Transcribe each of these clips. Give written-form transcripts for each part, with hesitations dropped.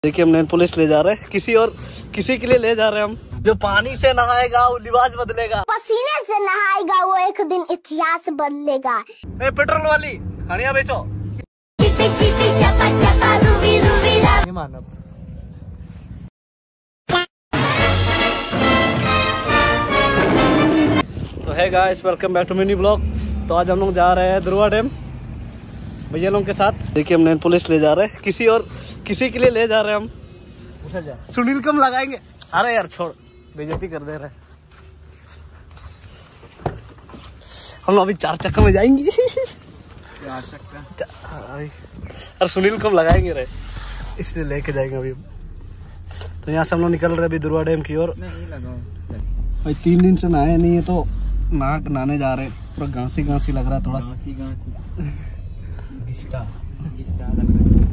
देखिए हम nail police ले जा रहे हैं, किसी के लिए ले जा रहे हैं हम। जो पानी से नहाएगा वो लिबास बदलेगा, पसीने से नहाएगा वो एक दिन इतिहास बदलेगा। पेट्रोल वाली हनिया बेचो। तो है guys, welcome back to mini blog. तो आज हम लोग जा रहे हैं दुर्वा डैम भैया लोग के साथ। देखिए हम नेल पुलिस ले जा रहे हैं, किसी के लिए ले जा रहे हैं हम। सुनील कम लगाएंगे। अरे यार छोड़, बेइज्जती कर दे रहे। हम लोग अभी 4 चक्कर में जाएंगे। 4 चक्कर? अरे सुनील कम लगाएंगे रे, इसलिए लेके जाएंगे अभी। तो यहाँ से हम लोग निकल रहे अभी दुर्वा डैम की ओर। भाई 3 दिन से नहाए नहीं है तो नहाने जा रहे हैं। पूरा घासी लग रहा है, थोड़ा घिस्टा लग रहा है।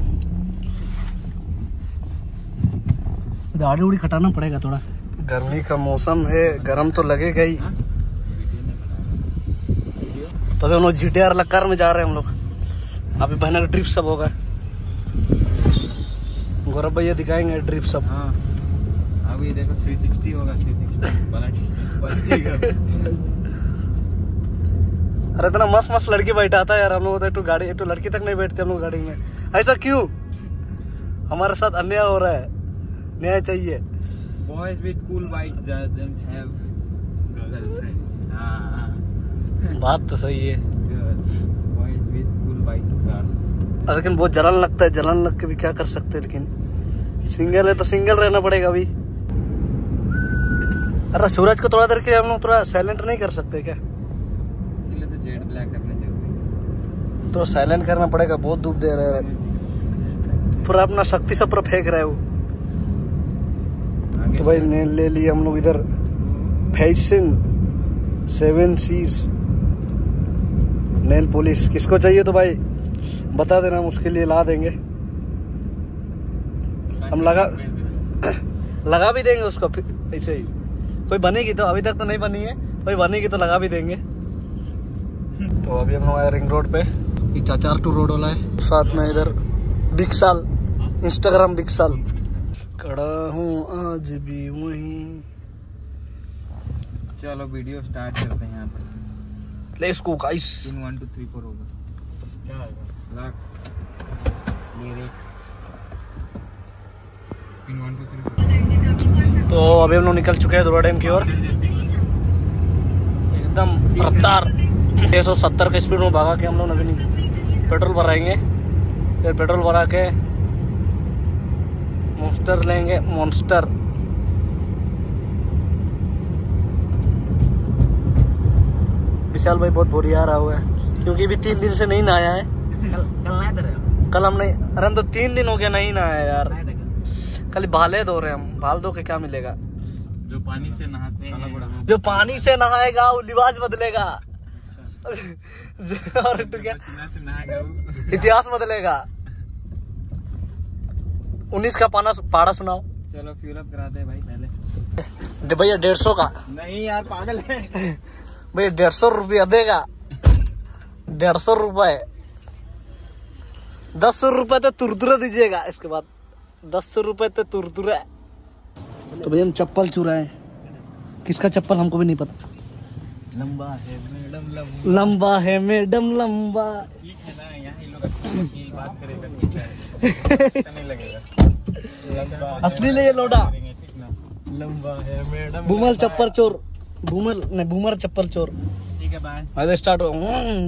दाढ़ी उड़ी कटाना पड़ेगा थोड़ा। गर्मी का मौसम है, गरम तो लगेगा ही। तो अभी हम लोग GTR लक्कर में जा रहे हैं हम लोग। अभी बहना का ट्रिप सब होगा। गौरव भैया दिखाएंगे ट्रिप सब। हाँ अभी देखो 360 होगा। 360 अरे इतना मस्त लड़की बैठाता है यार। हम लोग तो गाड़ी तो लड़की तक नहीं बैठते हम लोग गाड़ी में। ऐसा क्यों? हमारे साथ अन्याय हो रहा है, न्याय चाहिए। Boys with cool bikes doesn't have girlfriend। बात तो सही है। Boys with cool bikes cars। लेकिन बहुत जलन लगता है, जलन लग के भी क्या कर सकते हैं। लेकिन सिंगल है तो सिंगल रहना पड़ेगा अभी। अरे सूरज को थोड़ा देर के हम लोग थोड़ा साइलेंट नहीं कर सकते क्या? इसलिए तो जेट ब्लैक करना जरूरी। तो साइलेंट करना पड़ेगा, बहुत धूप दे रहे हैं। पूरा अपना शक्ति सब पूरा फेंक रहा है वो। तो भाई ने ले लिए हम लोग इधर फैशन 7 C's नेल पुलिस। किसको चाहिए तो भाई बता देना, हम उसके लिए ला देंगे। हम लगा भी देंगे उसको ऐसे ही। कोई बनेगी तो, अभी तक तो नहीं बनी है, कोई बनेगी तो लगा भी देंगे। तो अभी हम लोग आए रिंग रोड पे। ये चाचार टू रोड वाला है, साथ में इधर बिगसाल, इंस्टाग्राम बिगसाल। खड़ा हूँ आज भी वहीं। चलो वीडियो स्टार्ट करते हैं यहाँ पर। Let's go guys. 1 2 3 4 होगा। क्या आएगा? Lux lyrics 1 2 3 4। तो अभी हम लोग निकल चुके हैं दुर्वा डैम की ओर। एकदम रफ्तार 670 के स्पीड में भागा के हम लोग अभी पेट्रोल भराएंगे। फिर पेट्रोल भरा के मॉन्स्टर लेंगे। मॉन्स्टर विशाल भाई बहुत बोरिया रहा हुआ है, क्योंकि अभी 3 दिन से नहीं नहाया है। कल हम नहीं, अरे हम तो 3 दिन हो गया नहीं नहाया यार। कल बाले धो रहे हैं हम। बाल धो के क्या मिलेगा? जो पानी से नहाते हैं, जो पानी से नहाएगा वो लिबास बदलेगा। और तो क्या इतिहास बदलेगा। 19 का पाड़ा सुनाओ। चलो फ्यूल अप कराते हैं भाई पहले। भैया 150 का। नहीं यार पागल है भैया 150 रुपया देगा। 150 रुपए। 10 रुपए तो तुरतुरा दीजिएगा। इसके बाद 10 रुपए तो तुरतुरा। तो भैया हम चप्पल चुराए। किसका चप्पल हमको भी नहीं पता। लंबा है मैडम लंबा है मैडम लंबा। ठीक है ना, यहाँ लोग अच्छी बात करेगा, ठीक है। नहीं लगेगा असली ले ये लोडा। लंबा है मैडम। बूमर चप्पल चोर। बूमर चप्पल चोर। ठीक है बाय। स्टार्ट हो।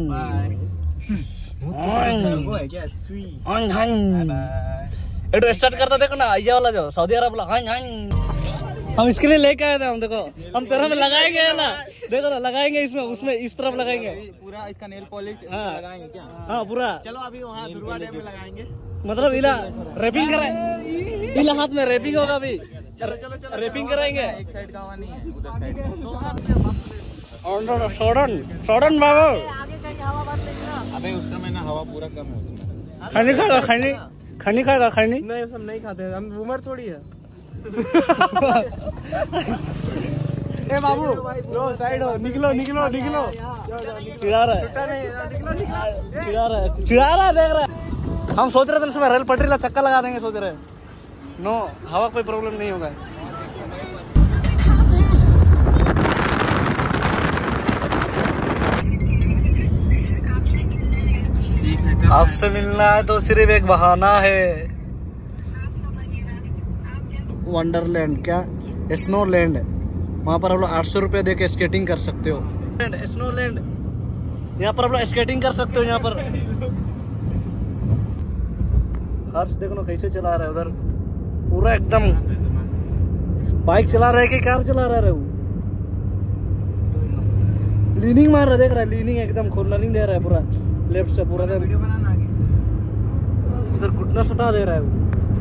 स्टार्ट करता देखो ना, ये वाला जो सऊदी अरब वाला। हम इसके लिए लेके आए थे। हम देखो, हम तेरा में लगाएंगे ना, देखो ना लगाएंगे इसमें, उसमें इस तरफ लगाएंगे पूरा इसका नेल पॉलिश लगाएंगे क्या? हाँ पूरा। चलो अभी वहाँ दुर्वा डैम में लगाएंगे। मतलब इला रैपिंग कराए, इला हाथ में रैपिंग होगा अभी। रैपिंग कराएंगे। एक साइड का नहीं है, उधर साइड। सोडन बाबू। अबे उस समय ना हवा पूरा कम है। खैनी खाएगा? खैनी खाएगा? खैनी नहीं सब नहीं खाते, हम बूमर थोड़ी है। ए बाबू लो साइड हो, निकलो। चिढ़ा रहा है देख रहा है। हम सोच रहे थे इसमें रेल पटरी ला चक्का लगा देंगे, सोच रहे नो हवा कोई प्रॉब्लम नहीं होगा। आपसे मिलना है तो सिर्फ एक बहाना है। वंडरलैंड क्या स्नो लैंड, वहाँ पर आप लोग 800 रुपया दे के स्केटिंग कर सकते हो। स्नो लैंड, यहाँ पर आप लोग स्केटिंग कर सकते हो। यहाँ पर हर्ष देखो ना कैसे चला रहा है उधर, पूरा एकदम बाइक चला रहा है कि कार चला रहा है वो। लीनिंग मार रहा है, देख रहा है लीनिंग एकदम खोलनिंग दे रहा है पूरा लेफ्ट से पूरा। वीडियो बनाना आगे, उधर घुटना सटा दे रहा है वो।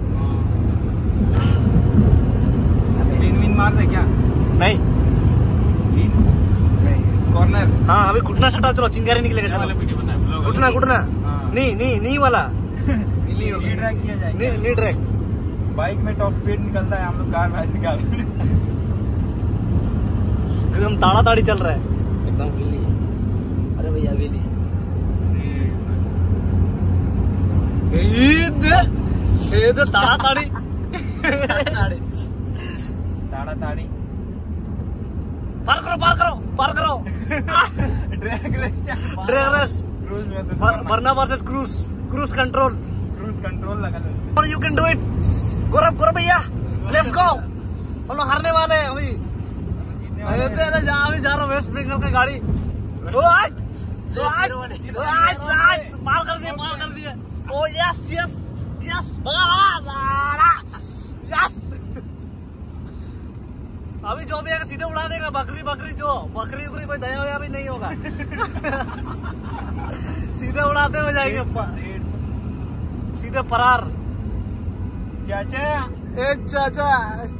लीन मार दे क्या? नहीं कॉर्नर। हाँ अभी घुटना सटा, चलो चिंगारी निकलेगा। चलो घुटना घुटना नहीं वाला नी ट्रैक। बाइक में टॉप स्पीड निकलता है, हम लोग कार में निकाल एकदम ताड़ा ताड़ी चल रहा है एकदम वेली। अरे भैया वेली ताड़ा ताड़ी ताड़ा ताड़ी। पार करो पार करो पार करो। ड्रैग रेस वरना वर्सेस क्रूज कंट्रोल लगा लो। और you can do it. Gaurav भैया लेट्स गो। हम लोग हारने वाले हैं अभी। जा रहा वेस्ट बंगाल का गाड़ी। पार कर दिया। Oh yes yes yes yes. अभी जो भी है सीधे उड़ा देगा। बकरी जो बकरी कोई दया वया भी नहीं होगा। सीधे उड़ाते हुए जाएंगे, सीधे फरार। चाचा ए चाचा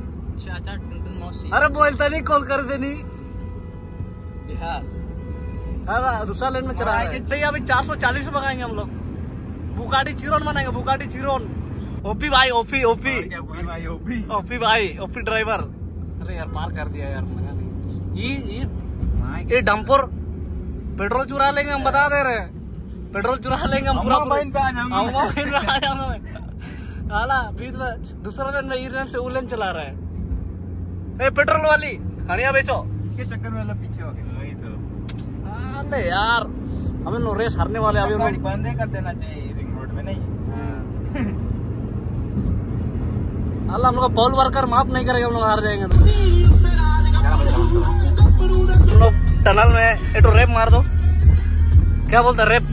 अरे बोलता नहीं, कॉल कर देनी बिहार। अरे दूसरा लेन में चला रहा है। चाहिए अभी 440 भगाएंगे हम लोग। बुगाटी चिरोन बनाएंगे, बुगाटी चिरोन। ओपी भाई ओपी ड्राइवर। अरे यार पार कर दिया यार, मजा नहीं। ये डंपर पेट्रोल चुरा लेंगे हम, बता दे रहे हैं। पेट्रोल चुरा लेंगे हम पूरा। बीच में दूसरा लेन में ई-लेन से ऊ-लेन चला रहा है। पेट्रोल वाली हनिया बेचो के चक्कर में पीछे हो गए। वही तो अरे यार हमें नो रेस हारने वाले। अभी गाड़ी बंद कर देना चाहिए रिंग रोड में। नहीं अल्लाह हम लोग पॉल वर्कर माफ नहीं करेगा, हम लोग हार जाएंगे। तुम लोग टनल में एक रेप मार दो। क्या बोलते रेप?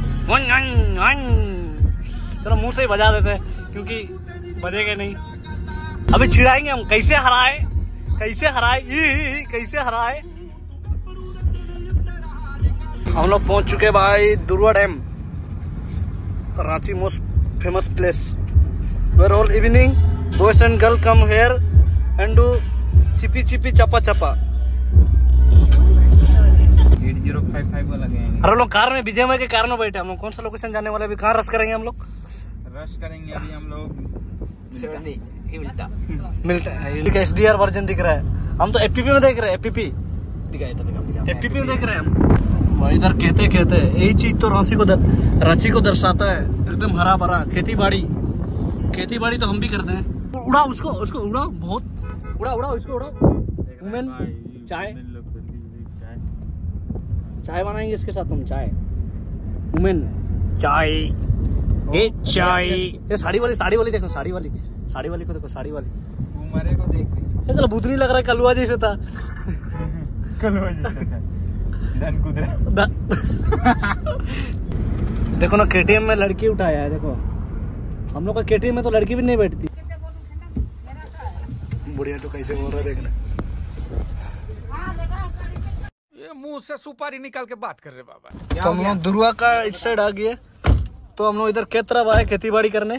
चलो मुंह से ही बजा देते क्योंकि बजेगा नहीं। अभी चिढ़ाएंगे हम कैसे हराए। हम लोग पहुंच चुके भाई Durwa dam, Ranchi most famous place where all evening boys and girl come here and do चिपी चपा। 8055 वाला गए। अरे लोग कार में विजय के कार में बैठे। हम लोग कौन सा लोकेशन जाने वाले? अभी कहाँ रश करेंगे हम लोग? अभी हम लोग मिल्टा HDR वर्जन दिख रहा है। हम तो एपीपी में देख रहे हैं। एपीपी में देख रहे हैं हम भाई। इधर कहते यही चीज तो रांची को दर्शाता है। एकदम हरा भरा खेती बाड़ी तो हम भी करते हैं। उड़ाओ उसको उड़ाओ, बहुत उड़ाओ इसको उड़ाओ। वुमेन चाय बनाएंगे इसके साथ हम। चाय वुमेन चाय ये साड़ी वाली देखो। साड़ी वाली को देखो। साड़ी वाली हमारे को देख रही है। चलो भूतनी लग रहा है, कलुआ जैसे था। देखो ना KTM में लड़की उठाया है। देखो हम लोग का KTM में तो लड़की भी नहीं बैठती। बुढ़िया तो कैसे बोल रहा है देखना। ये मुंह से सुपारी निकाल के बात कर रहे बाबा। तो हम लोग दुर्वा का इस साइड आ गए। तो हम लोग इधर किस तरफ आए खेती बाड़ी करने।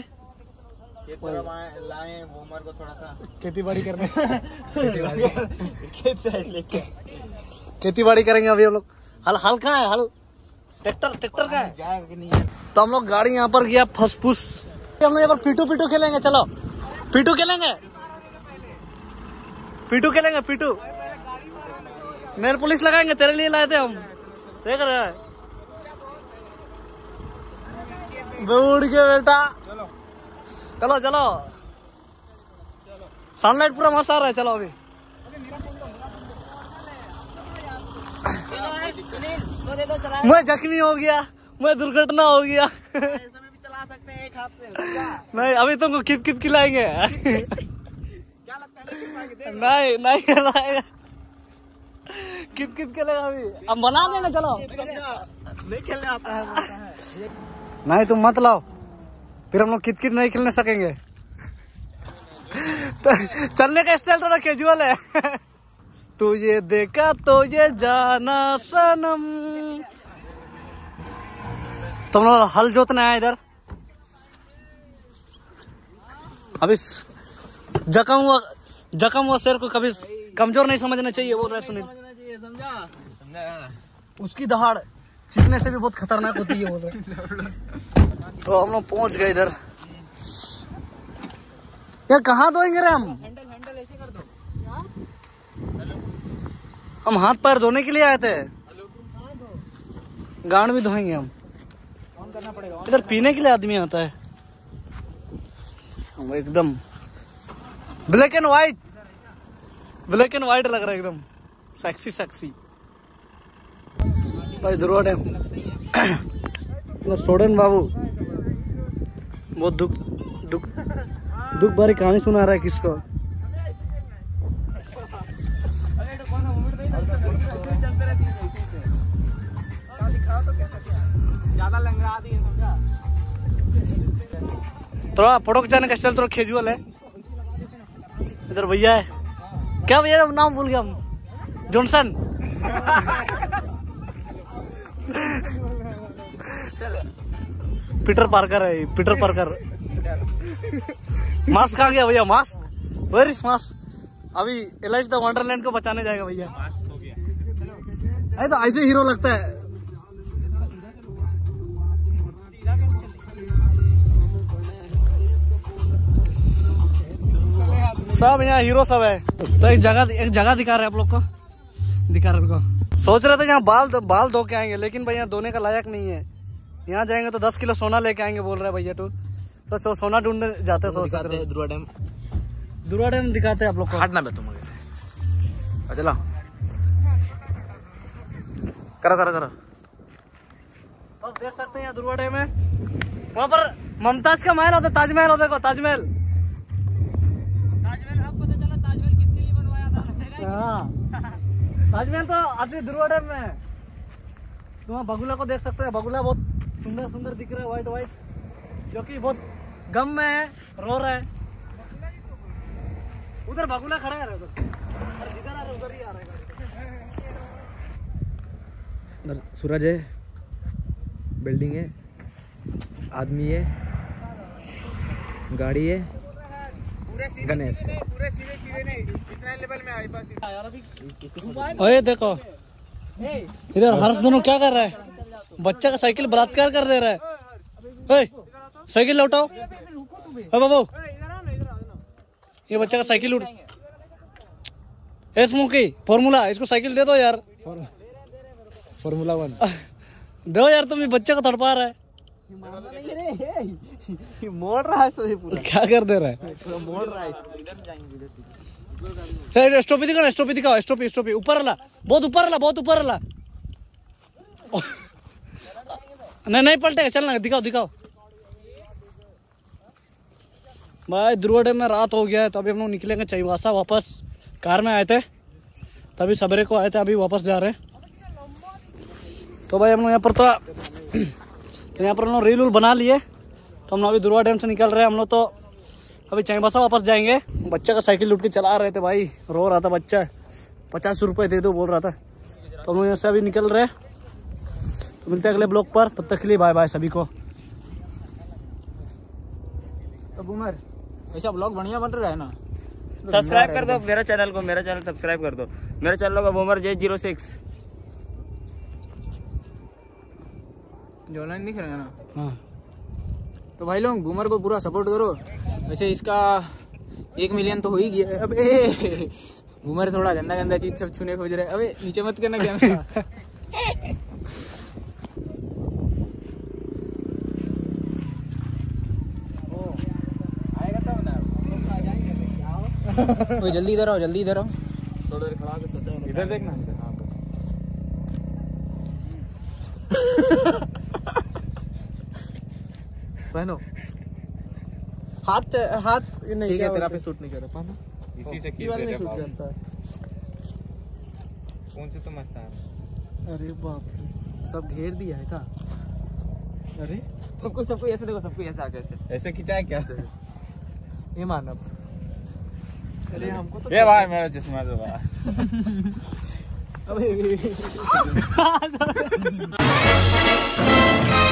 लाए वोमर को थोड़ा सा खेती बाड़ी करने। खेती बाड़ी करेंगे अभी हम लोग। हल कहाँ है? हल ट्रैक्टर कहाँ है? तो हम लोग गाड़ी यहाँ पर गया फसफुस। हम लोग यहाँ पर पीटू खेलेंगे। चलो पीटू खेलेंगे। नेल पुलिस लगाएंगे, तेरे लिए लाए थे हम। देख रहे हैं दौड़ के बेटा। चलो सनलाइट पूरा मस्त आ रहा है। चलो अभी मैं जख्मी हो गया, मैं दुर्घटना हो गया। चला सकते हैं एक हाथ से। नहीं अभी तुमको कित कित खिलाएंगे। क्या लगता है? नहीं नहीं खिलाएगा, कित कित खेलेगा अभी। अब बना देना। चलो नहीं खेलने आता है। नहीं तुम मत लाओ, फिर हम लोग कित कित नहीं खेलने सकेंगे। तो चलने का स्टाइल थोड़ा कैजुअल है। तुझे देखा तो ये जाना सनम। तुम लोग हल जोतना है इधर। अभी जख्म हुआ शेर को कभी कमजोर नहीं समझना चाहिए, बोल रहा है सुनील। समझा? उसकी दहाड़ चीखने से भी बहुत खतरनाक होती है, बोल रहे। तो हम लोग पहुंच गए इधर। यार कहाँ धोएंगे रे हम? हैंडल ऐसे कर दो। हम हाथ पैर धोने के लिए आए थे, गांड भी धोएंगे हम। ऑन करना पड़ेगा। इधर पीने के लिए आदमी आता है। हम एकदम ब्लैक एंड व्हाइट लग रहा है, एकदम सेक्सी सेक्सी। भाई दुर्वा डैम सोडन बाबू बहुत दुख भरी कहानी सुना रहा है किसको। ज्यादा लंगड़ा दी है, समझा? थोड़ा फोटो खिंचाने का स्टाइल थोड़ा कैजुअल है। इधर भैया है, क्या भैया नाम भूल गया हम, जॉनसन। पीटर पार्कर है, पीटर पार्कर। मास्क कहाँ गया भैया? Mask where is mask? अभी एलाइज द वंडरलैंड को बचाने जाएगा भैया। तो ऐसे हीरो लगता है। सब यहाँ हीरो सब है। तो एक जगह दिखा रहे हैं आप लोग को, दिखा रहे को। सोच रहे थे यहाँ बाल धो के आएंगे, लेकिन भैया धोने का लायक नहीं है। यहाँ जाएंगे तो 10 किलो सोना लेके आएंगे, बोल रहे भैया। तो सोना ढूंढने जाते तो दुर्वा डैम दिखाते हैं आप लोग को। हटना मैं तुम से। चला करो। तो देख सकते हैं यहाँ दुर्वा डैम है। वहाँ पर मुमताज का महल होता है, ताजमहल होता है। ताजमहल आपको तो चलो, ताजमहल किसके लिए बनवाया था? हाँ ताजमहल तो असली दुर्वा डैम में है। तो वहाँ बगुला को देख सकते हैं। बगुला बहुत सुंदर दिख रहा है, व्हाइट, जो कि बहुत गम में है, रो रहा है। उधर बगुला खड़ा है, जिधर आ रहा है उधर ही आ रहा है। सूरज है, बिल्डिंग है, आदमी है, गाड़ी है, गणेश है। पूरे सीधे नहीं, इतना लेवल में आए पास। ओए देखो इधर हर्ष दोनों क्या कर रहा है? बच्चा का साइकिल बलात्कार कर दे रहा है। साइकिल लौटाओ बाबू, ये बच्चा का साइकिल लूट। स्मोकी फॉर्मूला, इसको साइकिल दे दो यार। फॉर्मूला 1 दो यार, तुम ये बच्चे को तड़पा रहा है। मोड़ रहा है सही पूरा। क्या कर दे रहा है? मोड़ रहा है। स्टॉपी दिखाओ ना, स्टॉपी दिखाओ। स्टॉपी ऊपर वाला, बहुत ऊपर वाला। नहीं पलटेगा, चलना। दिखाओ भाई। दुर्वा डैम में रात हो गया है, तो अभी हम लोग निकलेंगे चाईबासा वापस। कार में आए थे, तभी सवेरे को आए थे, अभी वापस जा रहे हैं। तो भाई हम लोग यहाँ पर तो यहाँ पर हम लोग रील बना लिए। तो हम लोग अभी दुर्वा डैम से निकल रहे हैं। हम लोग तो अभी चाईबासा वापस जाएंगे। बच्चा का साइकिल लूट के चला रहे थे भाई, रो रहा था बच्चा। 50 रुपये दे दो बोल रहा था। तो हम लोग यहाँ से अभी निकल रहे हैं। तो मिलते हैं अगले ब्लॉग पर, तब तक के लिए बाय बाय सभी को। तो बूमर ऐसा ब्लॉग बढ़िया बन रहा है ना। सब्सक्राइब कर दो मेरा चैनल सब्सक्राइब कर दो। मेरा चैनल का बूमर J06 जो ऑनलाइन दिख रहा है ना। हाँ तो भाई लोग बूमर को पूरा सपोर्ट करो। वैसे इसका 1 मिलियन तो हो ही गया है। अबे बूमर थोड़ा गंदा चीज सब छूने खोज रहे। अबे नीचे मत करना कैमरा। ओए जल्दी इधर आओ, जल्दी इधर आओ। थोड़ा देर खड़ा के सोचा इधर देखना। पहनो। हाथ नहीं, ठीक है, तेरा पे सूट नहीं कर रहा। पहनो। इसी से दीवार में सूट जाता है। कौन से तो मस्त है। अरे बाप रे, सब घेर दिया है का? अरे सबको ऐसे देखो, सबको ऐसे आके ऐसे खिंचाए क्या से? ये मानव। अरे हमको तो ये भाई मेरा चश्मा तो भाई। अबे